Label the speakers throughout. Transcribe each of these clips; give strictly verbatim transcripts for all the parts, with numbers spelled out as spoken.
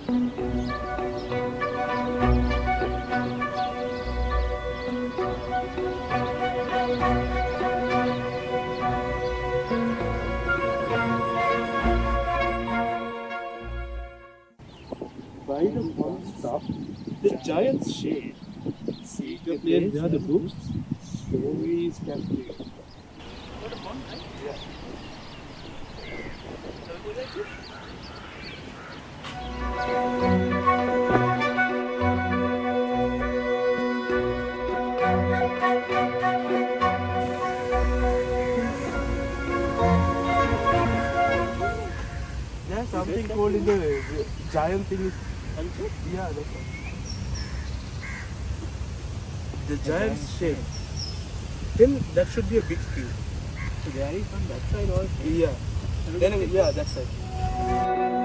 Speaker 1: By the pond stop, the giant's shade. See the place where the books, stories cafe. What a pond, right? Yeah. Shall we go there too?
Speaker 2: There's something called in the giant thing.
Speaker 1: Sunset?
Speaker 2: Yeah, that's right. The giant's shape. Then that should be a big tree.
Speaker 1: So there is on that side also.
Speaker 2: Yeah. Then yeah, that's right.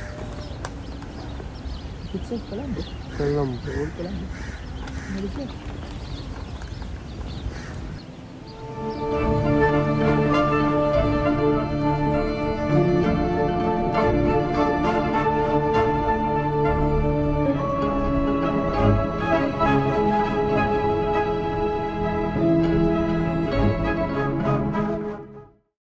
Speaker 1: It's in Colombo.
Speaker 2: Colombo.
Speaker 1: Old Colombo. What is it?